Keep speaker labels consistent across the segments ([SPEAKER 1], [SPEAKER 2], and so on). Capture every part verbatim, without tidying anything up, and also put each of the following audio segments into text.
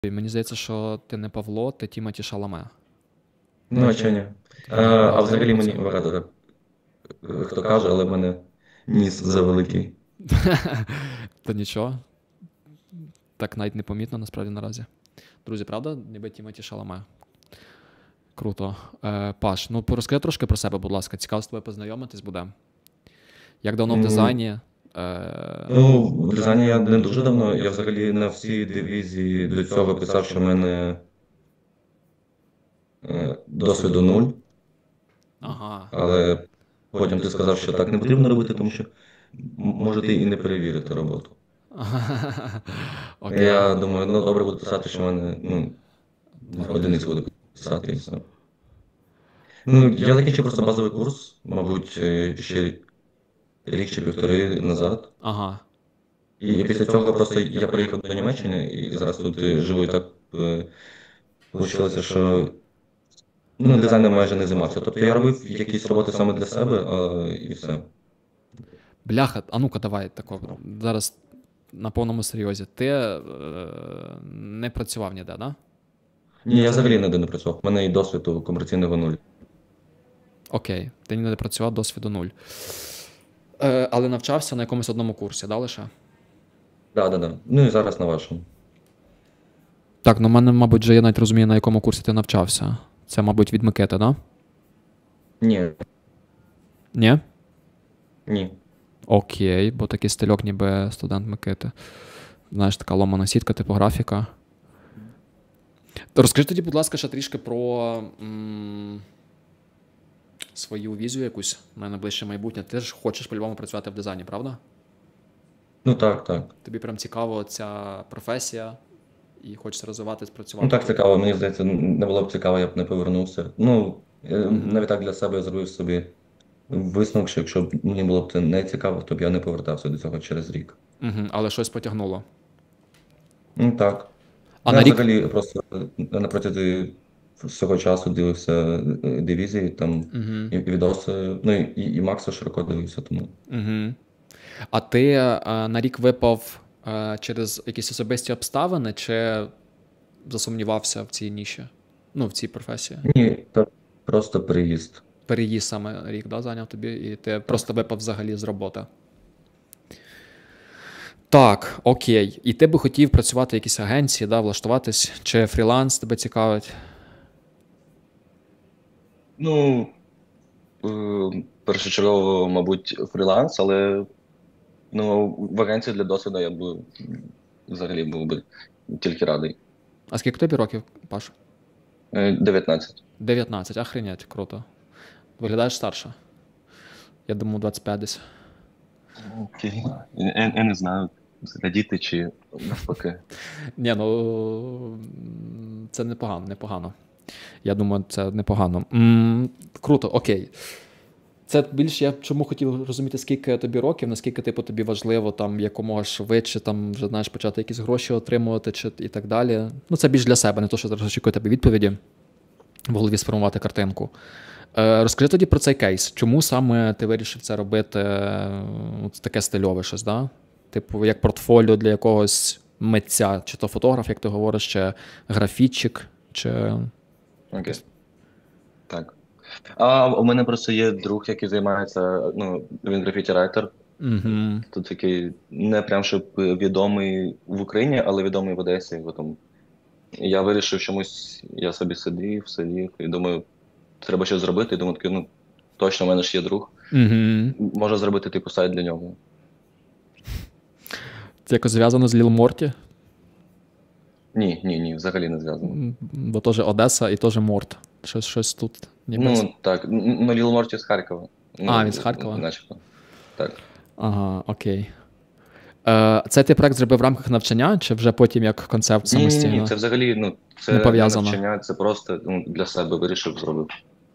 [SPEAKER 1] Мені здається, що ти не Павло, ти Тімоті Шаламе.
[SPEAKER 2] Ну, а чого ні? А, а взагалі мені багато так, е, хто каже, але в мене ніс завеликий.
[SPEAKER 1] Та нічого. Так навіть непомітно насправді наразі. Друзі, правда? Ніби Тімоті Шаламе. Круто. Е, Паш, ну розкажи трошки про себе, будь ласка. Цікаво з тобою познайомитись буде. Як давно в
[SPEAKER 2] М,
[SPEAKER 1] дизайні? Е,
[SPEAKER 2] Ну, в дизайні я не дуже давно. Я взагалі на всій дивізії до цього писав, що в мене е, досвіду нуль,
[SPEAKER 1] ага.
[SPEAKER 2] але потім ти сказав, що так не потрібно робити, тому що м- можете і не перевірити роботу.
[SPEAKER 1] Окей.
[SPEAKER 2] Я думаю, ну добре буду писати, що в мене ну, одиниць буду писати і все. Ну, я закінчив просто базовий курс, мабуть, е, ще рік чи півтори назад.
[SPEAKER 1] Ага.
[SPEAKER 2] І після цього просто я приїхав до Німеччини і зараз тут е, живу і так е, вийшло, що ну, дизайном майже не займався. Тобто я робив якісь роботи саме для себе, а, і все.
[SPEAKER 1] Бляха, а ну-ка давай тако. Зараз на повному серйозі. Ти е, не працював ніде, да?
[SPEAKER 2] Ні, я взагалі ніде не працював. У мене і досвіду комерційного нуль.
[SPEAKER 1] Окей, ти ніде не працював, досвіду нуль. Е, але навчався на якомусь одному курсі, да, лише?
[SPEAKER 2] Так, так, так. Ну і зараз на вашому.
[SPEAKER 1] Так, ну в мене, мабуть, вже я навіть розумію, на якому курсі ти навчався. Це, мабуть, від Микити, да?
[SPEAKER 2] Ні,
[SPEAKER 1] Ні?
[SPEAKER 2] ні.
[SPEAKER 1] Окей, бо такий стильок, ніби студент Микити. Знаєш, така ломана сітка, типографіка. То розкажи тоді, будь ласка, ще трішки про м- свою візію якусь на найближче майбутнє. Ти ж хочеш по-любому працювати в дизайні, правда?
[SPEAKER 2] Ну так, так.
[SPEAKER 1] Тобі прям цікаво ця професія і хочеться розвиватись,
[SPEAKER 2] Ну
[SPEAKER 1] працювати.
[SPEAKER 2] так цікаво, мені здається, не було б цікаво, я б не повернувся. Ну, е,
[SPEAKER 1] Угу.
[SPEAKER 2] навіть так для себе я зробив собі висновок, що якщо б мені було б це не цікаво, то б я не повертався до цього через рік.
[SPEAKER 1] Угу. Але щось потягнуло.
[SPEAKER 2] Ну так.
[SPEAKER 1] А
[SPEAKER 2] Ну, я
[SPEAKER 1] на рік.
[SPEAKER 2] взагалі просто е, на протязі всього часу дивився е, дивізії, там
[SPEAKER 1] Угу.
[SPEAKER 2] і відоси, ну і, і Макса широко дивився, тому.
[SPEAKER 1] Угу. А ти е, на рік випав е, через якісь особисті обставини, чи засумнівався в цій ніші? Ну, в цій професії?
[SPEAKER 2] Ні, так просто приїзд.
[SPEAKER 1] Переїзд саме рік, да, зайняв тобі, і ти просто випав взагалі з роботи. Так, окей. І ти би хотів працювати в якійсь агенції, да, влаштуватись, чи фріланс тебе цікавить?
[SPEAKER 2] Ну, е, першочергово, мабуть, фріланс, але ну, в агенції для досвіду я б взагалі був би тільки радий.
[SPEAKER 1] А скільки тобі років, Паш?
[SPEAKER 2] Е, дев'ятнадцять.
[SPEAKER 1] дев'ятнадцять, охренеть, круто. Виглядаєш старше. Я думаю, двадцять п'ять десь.
[SPEAKER 2] Окей. Я, я не знаю, радіти чи навпаки.
[SPEAKER 1] Ні, ну це непогано, непогано. Я думаю, це непогано. М, Круто, окей. Це більше я чому хотів розуміти, скільки тобі років, наскільки типу тобі важливо там якомога швидше там вже знаєш почати якісь гроші отримувати чи і так далі. Ну це більш для себе, не то, що зараз очікую тебе відповіді в голові сформувати картинку. Е, розкажи тоді про цей кейс. Чому саме ти вирішив це робити е, от таке стильове щось, да? Типу, як портфоліо для якогось митця, чи то фотограф, як ти говориш, чи графітчик, чи.
[SPEAKER 2] Окей. Так. А у мене просто є друг, який займається, ну, він графіті-райтер.
[SPEAKER 1] Угу.
[SPEAKER 2] Тут такий не прям щоб відомий в Україні, але відомий в Одесі. Бо там я вирішив чомусь, я собі сидів, сидів і думаю, треба щось зробити. І думаю, такий, ну, точно, в мене ж є друг.
[SPEAKER 1] Угу.
[SPEAKER 2] Можна зробити типу сайт для нього.
[SPEAKER 1] Це якось зв'язано з Ліл Морті,
[SPEAKER 2] Ні, ні, ні, взагалі не зв'язано.
[SPEAKER 1] бо теж Одеса і теж Морт. Щось, щось тут. Ніби.
[SPEAKER 2] Ну, так, ну, Ліл Морті з Харкова.
[SPEAKER 1] А,
[SPEAKER 2] Ну,
[SPEAKER 1] він з Харкова?
[SPEAKER 2] начебто. Так.
[SPEAKER 1] Ага, окей. Е, Це ти проект зробив в рамках навчання, чи вже потім як концепт
[SPEAKER 2] Ні, ні,
[SPEAKER 1] самостійно?
[SPEAKER 2] ні, це взагалі, ну, це
[SPEAKER 1] Не
[SPEAKER 2] не
[SPEAKER 1] пов'язано.
[SPEAKER 2] навчання, це просто ну, для себе вирішив зробити.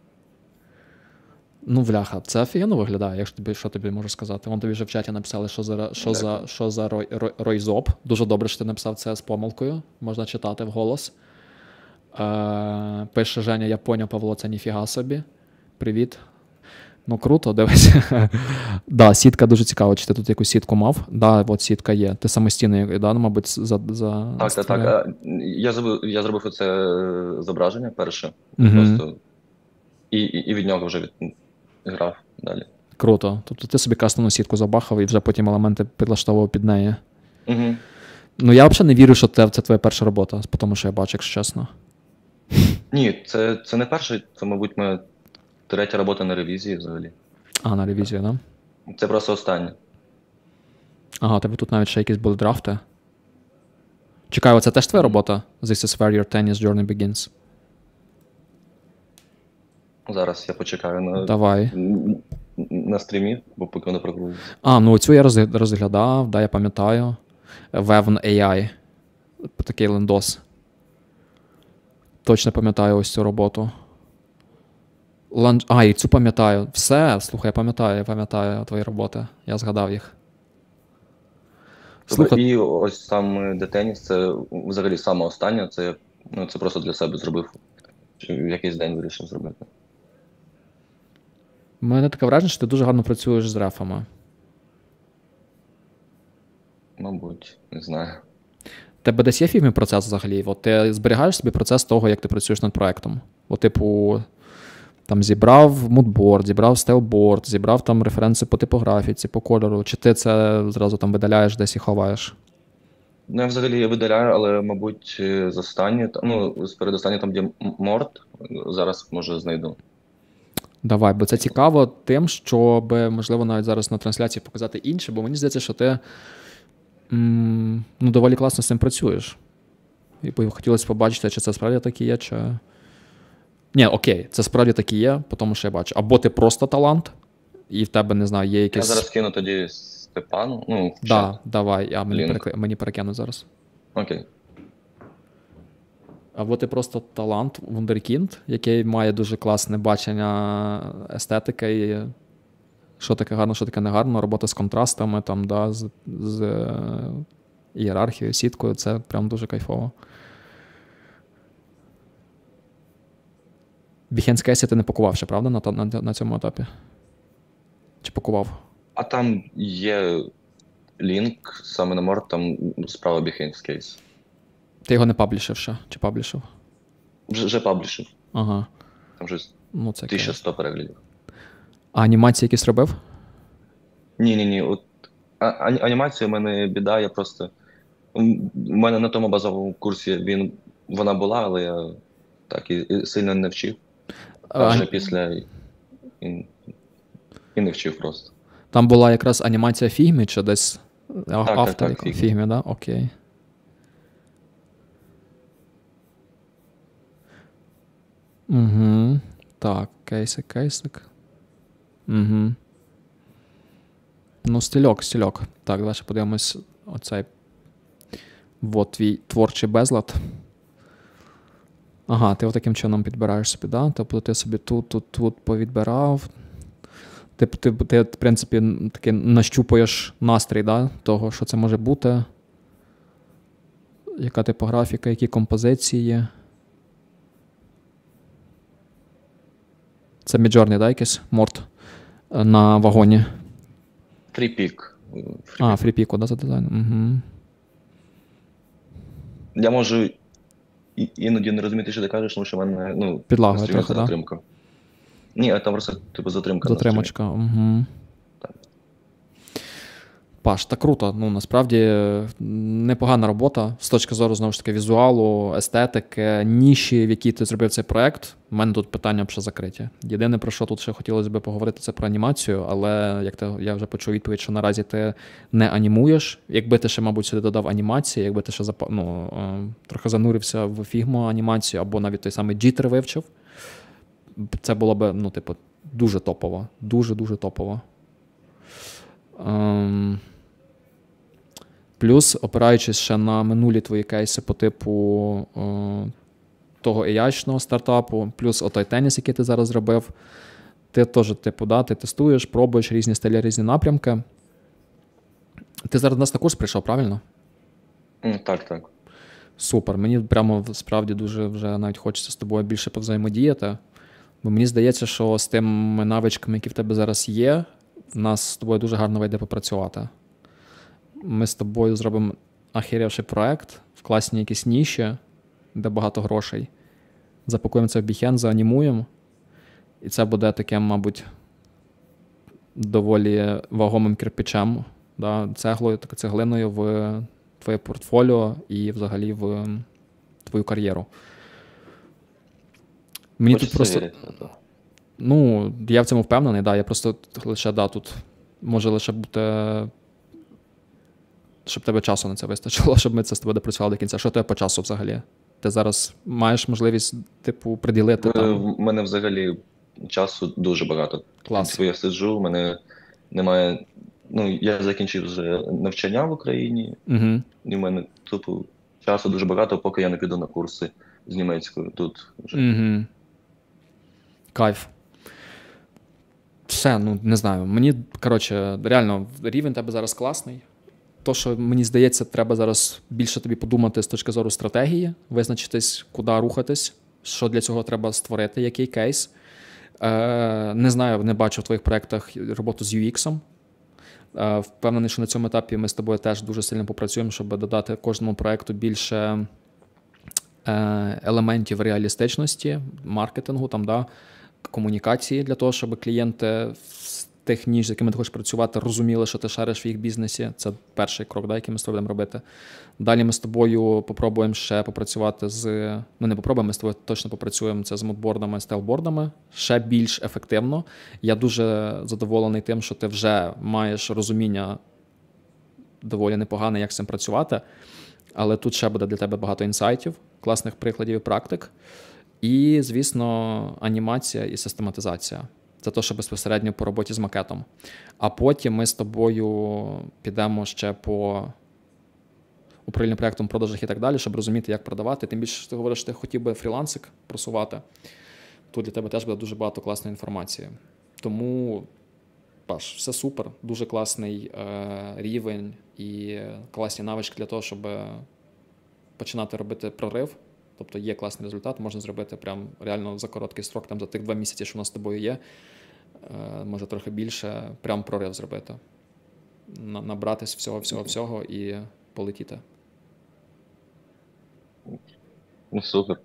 [SPEAKER 1] Ну, бляха, це офігенно виглядає, якщо тобі, що тобі можу сказати. Вон тобі вже в чаті написали, що за, що за, що за рой, рой, ройзоп. Дуже добре, що ти написав це з помилкою. Можна читати вголос. Е, пише Женя, я поняв, Павло, це ніфіга собі. Привіт. Ну, круто, дивись. Да, сітка дуже цікава. Чи ти тут якусь сітку мав? Да, от сітка є. Ти самостійно, да, мабуть, за, за
[SPEAKER 2] Так, так, так.
[SPEAKER 1] створив?
[SPEAKER 2] А, Я зробив, я зробив оце зображення перше,
[SPEAKER 1] Угу.
[SPEAKER 2] просто і, і, і від нього вже від, грав далі.
[SPEAKER 1] Круто. Тобто ти собі кастомну сітку забахав і вже потім елементи підлаштовував під неї.
[SPEAKER 2] Угу.
[SPEAKER 1] Ну, я взагалі не вірю, що це, це твоя перша робота, тому що я бачу, якщо чесно.
[SPEAKER 2] Ні, це, це не перший, це, мабуть, моя третя робота на ревізії взагалі.
[SPEAKER 1] А, на ревізію, да?
[SPEAKER 2] Це просто остання.
[SPEAKER 1] Ага, у тебе тут навіть ще якісь були драфти. Чекай, оце теж твоя робота? This is where your tennis journey begins.
[SPEAKER 2] Зараз я почекаю на,
[SPEAKER 1] Давай.
[SPEAKER 2] на стрімі, бо поки воно прогрузиться.
[SPEAKER 1] А, ну цю я розгля- розглядав, да, я пам'ятаю. Wevn ей ай. Такий лендос. Точно пам'ятаю ось цю роботу. Лан... А, і цю пам'ятаю. Все, слухай, я пам'ятаю, я пам'ятаю твої роботи. Я згадав їх.
[SPEAKER 2] Слухай. І ось сам де теніс, це взагалі саме останнє, це, ну, це просто для себе зробив. В якийсь день вирішив зробити.
[SPEAKER 1] У мене таке враження, що ти дуже гарно працюєш з рефами.
[SPEAKER 2] Мабуть, не знаю.
[SPEAKER 1] Тебе десь є фільмі процес взагалі? От ти зберігаєш собі процес того, як ти працюєш над проектом? От, типу, там зібрав мудборд, зібрав стайлборд, зібрав там референси по типографіці, по кольору, чи ти це зразу там видаляєш десь і ховаєш?
[SPEAKER 2] Ну, я взагалі я видаляю, але, мабуть, з останньої, ну, з передостанньої там, де морд, зараз, може, знайду.
[SPEAKER 1] Давай, бо це цікаво тим, щоб, можливо, навіть зараз на трансляції показати інше, бо мені здається, що ти м, ну, доволі класно з цим працюєш. І хотілося побачити, чи це справді так і є, чи... Ні, окей, це справді так і є, тому що я бачу. Або ти просто талант, і в тебе, не знаю, є якийсь...
[SPEAKER 2] Я зараз кину тоді Степану, ну, в
[SPEAKER 1] Да,
[SPEAKER 2] чат.
[SPEAKER 1] давай, а мені, перек... мені перекину зараз.
[SPEAKER 2] Окей.
[SPEAKER 1] Або ти просто талант, вундеркінд, який має дуже класне бачення естетики, і що таке гарно, що таке негарно, робота з контрастами, там, да, з, з е, ієрархією, сіткою, це прям дуже кайфово. Behance кейси ти не пакував ще, правда, на, на, на цьому етапі? Чи пакував?
[SPEAKER 2] А там є лінк саме на морд, там справа Behance кейс.
[SPEAKER 1] Ти його не паблішив ще? Чи паблішив?
[SPEAKER 2] Вже, вже паблішив.
[SPEAKER 1] Ага.
[SPEAKER 2] Там щось
[SPEAKER 1] Ну, це
[SPEAKER 2] тисяча сто переглядів.
[SPEAKER 1] А анімації якісь робив?
[SPEAKER 2] Ні-ні-ні, от а, а, анімація в мене біда, я просто... У мене на тому базовому курсі він, вона була, але я так і, і сильно не вчив. А, а вже після і, і не вчив просто.
[SPEAKER 1] Там була якраз анімація Figma, чи десь
[SPEAKER 2] так,
[SPEAKER 1] автор
[SPEAKER 2] так, так,
[SPEAKER 1] Figma, так? Да? Окей. Угу. Так, кейсик, кейсик. Угу. Ну, стильок, стильок. Так, давай ще подивимось оцей вот твій творчий безлад. Ага, ти отаким чином підбираєш собі, да? Тобто ти собі тут, тут, тут повідбирав. Ти, ти, ти, в принципі, таки нащупуєш настрій, да? Того, що це може бути. Яка типографіка, які композиції є. Це Midjourney, да, якийсь морд на вагоні?
[SPEAKER 2] Фріпік.
[SPEAKER 1] А, фріпіку, да, за дизайн. Угу.
[SPEAKER 2] Я можу і, іноді не розуміти, що ти кажеш, тому що в мене, ну,
[SPEAKER 1] підлагою трохи, да?
[SPEAKER 2] затримка. Ні, а там просто, типу, затримка.
[SPEAKER 1] Затримочка, угу. Паш, так круто. Ну, насправді, непогана робота з точки зору, знову ж таки, візуалу, естетики, ніші, в якій ти зробив цей проект. У мене тут питання вже закриті. Єдине, про що тут ще хотілося б поговорити, це про анімацію, але як ти, я вже почув відповідь, що наразі ти не анімуєш. Якби ти ще, мабуть, сюди додав анімації, якби ти ще зап... ну, трохи занурився в Figma анімацію, або навіть той самий джитер вивчив, це було б, ну, типу, дуже топово. Дуже-дуже топово. Ем... Плюс, опираючись ще на минулі твої кейси по типу о, того ей ай-шного стартапу, плюс отой теніс, який ти зараз зробив, ти теж, типу, да, ти тестуєш, пробуєш різні стилі, різні напрямки. Ти зараз до нас на курс прийшов, правильно?
[SPEAKER 2] Так, так.
[SPEAKER 1] Супер. Мені прямо справді дуже вже навіть хочеться з тобою більше повзаємодіяти. Бо мені здається, що з тими навичками, які в тебе зараз є, в нас з тобою дуже гарно вийде попрацювати. Ми з тобою зробимо ахірявший проект в класній якійсь ніші, де багато грошей. Запакуємо це в Behance, заанімуємо. І це буде таким, мабуть, доволі вагомим кирпичем, да, цеглою, так, цеглиною в твоє портфоліо і взагалі в твою кар'єру. Мені
[SPEAKER 2] Хочеться
[SPEAKER 1] тут просто...
[SPEAKER 2] вірити в це.
[SPEAKER 1] Ну, я в цьому впевнений, да, я просто лише, да, тут може лише бути, щоб тебе часу на це вистачило, щоб ми це з тобою допрацювали до кінця. Що тебе по часу взагалі? Ти зараз маєш можливість, типу, приділити там?
[SPEAKER 2] В мене взагалі часу дуже багато.
[SPEAKER 1] Клас.
[SPEAKER 2] Типу, я сиджу, в мене немає. Ну, я закінчив вже навчання в Україні,
[SPEAKER 1] Угу.
[SPEAKER 2] і в мене, типу, часу дуже багато, поки я не піду на курси з німецькою тут вже.
[SPEAKER 1] Угу. Кайф. Все, ну, не знаю. Мені, коротше, реально, рівень тебе зараз класний. То, що, мені здається, треба зараз більше тобі подумати з точки зору стратегії, визначитись, куди рухатись, що для цього треба створити, який кейс. Е, не знаю, не бачу в твоїх проєктах роботу з ю екс. Е, впевнений, що на цьому етапі ми з тобою теж дуже сильно попрацюємо, щоб додати кожному проєкту більше е, елементів реалістичності, маркетингу, там, да, комунікації для того, щоб клієнти з тих ніж, з якими ти хочеш працювати, розуміли, що ти шариш в їх бізнесі. Це перший крок, да, який ми з тобою будемо робити. Далі ми з тобою попробуємо ще попрацювати з... Ну, не попробуємо, ми з тобою точно попрацюємо це з модбордами, стайлбордами. Ще більш ефективно. Я дуже задоволений тим, що ти вже маєш розуміння доволі непогане, як з цим працювати. Але тут ще буде для тебе багато інсайтів, класних прикладів і практик. І, звісно, анімація і систематизація. Це те, що безпосередньо по роботі з макетом. А потім ми з тобою підемо ще по управлінню проєктом, продажах і так далі, щоб розуміти, як продавати. Тим більше, ти говориш, що ти хотів би фрілансик просувати. Тут для тебе теж буде дуже багато класної інформації. Тому, Паш, все супер. Дуже класний е, рівень і класні навички для того, щоб починати робити прорив. Тобто є класний результат, можна зробити прям реально за короткий строк, там за тих два місяці, що у нас з тобою є, може трохи більше, прям прорив зробити. Набратись всього-всього-всього і полетіти.
[SPEAKER 2] Ну, супер.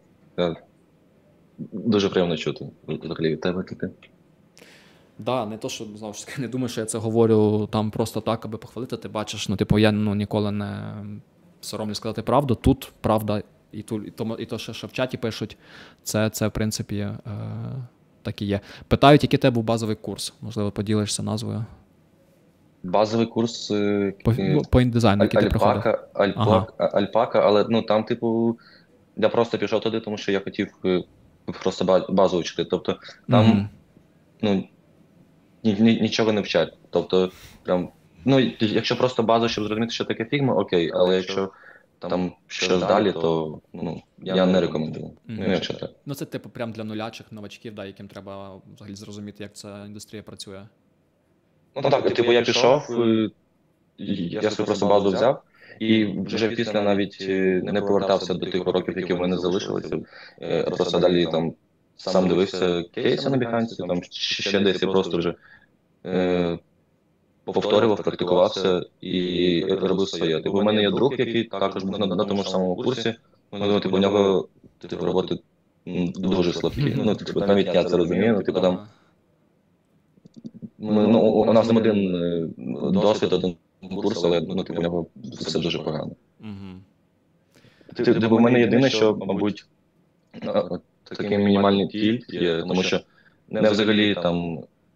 [SPEAKER 2] Дуже приємно чути. Взагалі від тебе таке.
[SPEAKER 1] Да, не то, що, знову ж таки, не думаю, що я це говорю там просто так, аби похвалити. Ти бачиш, ну, типу, я ну, ніколи не соромлюсь сказати правду. Тут правда. І то, і то, і то що, що в чаті пишуть, це, це в принципі, е, так і є. Питають, який тебе був базовий курс? Можливо, поділишся назвою?
[SPEAKER 2] Базовий курс
[SPEAKER 1] по, по індизайну, який ти проходив?
[SPEAKER 2] Альпака, ага. Альпака, але ну, там, типу, я просто пішов туди, тому що я хотів просто базу вчити. Тобто там mm-hmm. ну, нічого не вчать. Тобто, прям, ну, якщо просто базу, щоб зрозуміти, що таке фігма, окей, але якщо там щось далі, то ну, я не рекомендую. Mm-hmm. Ну, якщо так.
[SPEAKER 1] Ну, це типу прям для нулячих новачків, да, яким треба взагалі зрозуміти, як ця індустрія працює.
[SPEAKER 2] Ну так, типу, типу я пішов, я собі просто базу взяв, і вже після навіть не повертався до тих уроків, які в мене залишилися. Просто далі там сам дивився кейси на Behance, там ще десь, я просто вже е, повторював, практикувався і робив своє. Типу, у мене є друг, який також був на, на тому ж самому курсі, ну, типу, у нього типу, роботи дуже слабкі. Ну, типу, навіть я це розумію, ну, типу, там Ми, ну, у нас там один досвід, один курс, але ну, типу, у нього все дуже погано. Uh-huh. Типу, в мене єдине, що, мабуть, такий мінімальний тільт є, тому що не взагалі там...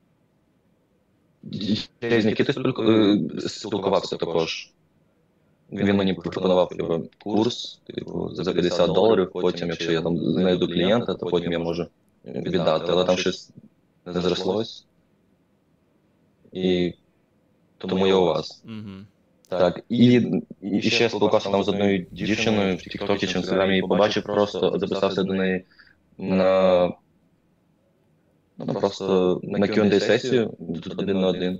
[SPEAKER 2] Я з Нікітою спілкувався також. Він мені пропонував типу, курс типу, за п'ятдесят доларів, потім, якщо я там знайду клієнта, то потім я можу віддати, але там щось не зрослось. І тому я у вас. Mm-hmm. Так, і, і ще я спілкувався там з одною дівчиною в Тік-Токі чи Інстаграмі і побачив просто, записався до неї на, ну, просто на кью енд ей-сесію, один на один.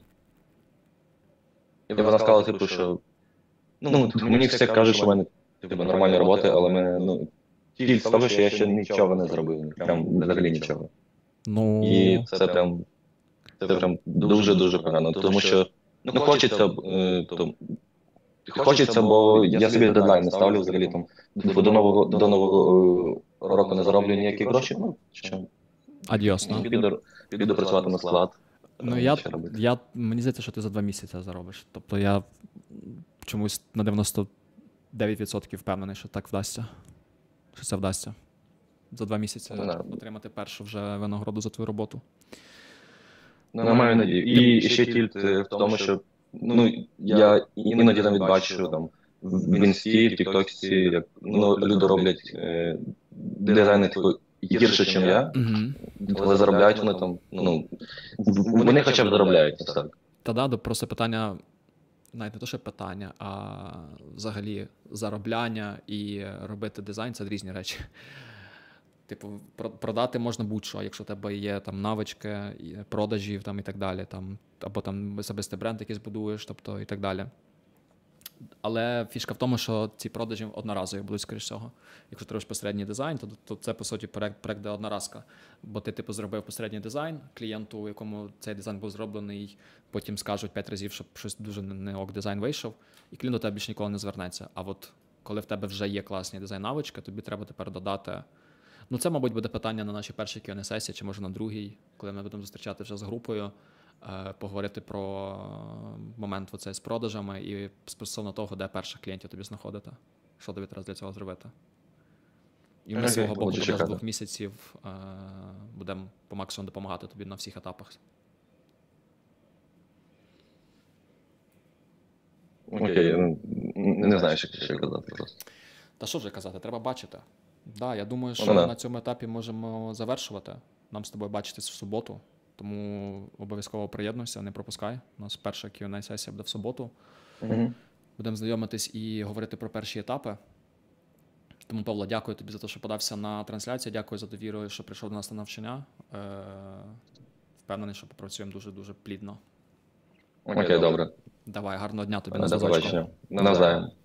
[SPEAKER 2] І вона сказала, типу, що, ну, мені все кажуть, що в мене типу, нормальні роботи, але мене, ну, тільки з того, що я ще нічого не зробив, прям взагалі нічого.
[SPEAKER 1] Ну,
[SPEAKER 2] І це прям, це прям дуже-дуже погано, тому що, ну, хочеться, е, то, хочеться, бо я собі дедлайн не ставлю взагалі там, бо до нового, до нового е, року не зароблю ніякі гроші, ну, що,
[SPEAKER 1] адіос, ну.
[SPEAKER 2] піду, піду працювати на склад.
[SPEAKER 1] Ну,
[SPEAKER 2] е,
[SPEAKER 1] я,
[SPEAKER 2] ще робити.
[SPEAKER 1] я, мені здається, що ти за два місяці заробиш. Тобто я чомусь на дев'яносто дев'ять відсотків впевнений, що так вдасться. Що це вдасться. За два місяці
[SPEAKER 2] Ну, да.
[SPEAKER 1] отримати першу вже винагороду за твою роботу.
[SPEAKER 2] Ну, я маю надію. І ще тільки в тому, що, ну, я іноді навіть бачу там в інсті, в тіктоксі, як, ну, люди роблять е, дизайни типу, гірше, ніж я,
[SPEAKER 1] Угу.
[SPEAKER 2] але заробляють вони там, ну, вони хоча б заробляють, ось так.
[SPEAKER 1] Та да, до- просто питання, навіть не то, що питання, а взагалі заробляння і робити дизайн – це різні речі. Типу, про- продати можна будь-що, якщо у тебе є там навички, і продажів там, і так далі, там, або там особистий бренд якийсь будуєш, тобто і так далі. Але фішка в тому, що ці продажі одноразові будуть, скоріш всього. Якщо ти робиш посередній дизайн, то, то це, по суті, проект, проект де одноразка. Бо ти, типу, зробив посередній дизайн, клієнту, якому цей дизайн був зроблений, потім скажуть п'ять разів, щоб щось дуже не ок дизайн вийшов, і клієнт до тебе більше ніколи не звернеться. А от коли в тебе вже є класні дизайн-навички, тобі треба тепер додати. Ну, це, мабуть, буде питання на нашій першій кью енд ей-сесії, чи може на другій, коли ми будемо зустрічати вже з групою, е, поговорити про момент оцей з продажами і стосовно того, де перших клієнтів тобі знаходити. Що тобі треба для цього зробити. І ми з
[SPEAKER 2] Окей,
[SPEAKER 1] свого боку
[SPEAKER 2] буду
[SPEAKER 1] протягом
[SPEAKER 2] чекати.
[SPEAKER 1] двох місяців е, будемо по максимуму допомагати тобі на всіх етапах.
[SPEAKER 2] Окей, ну, не знаю, що ще казати просто.
[SPEAKER 1] Та що вже казати, треба бачити. Да, я думаю, що
[SPEAKER 2] Ну, да.
[SPEAKER 1] на цьому етапі можемо завершувати. Нам з тобою бачитись в суботу, тому обов'язково приєднуйся, не пропускай. У нас перша кью енд ей-сесія буде в суботу.
[SPEAKER 2] Угу.
[SPEAKER 1] Будемо знайомитись і говорити про перші етапи. Тому, Павло, дякую тобі за те, що подався на трансляцію. Дякую за довіру, що прийшов до нас на навчання. Е, Впевнений, що попрацюємо дуже-дуже плідно.
[SPEAKER 2] Окей, добре.
[SPEAKER 1] Давай, гарного дня тобі на
[SPEAKER 2] До
[SPEAKER 1] зв'язочку.
[SPEAKER 2] побачення. Навзаєм.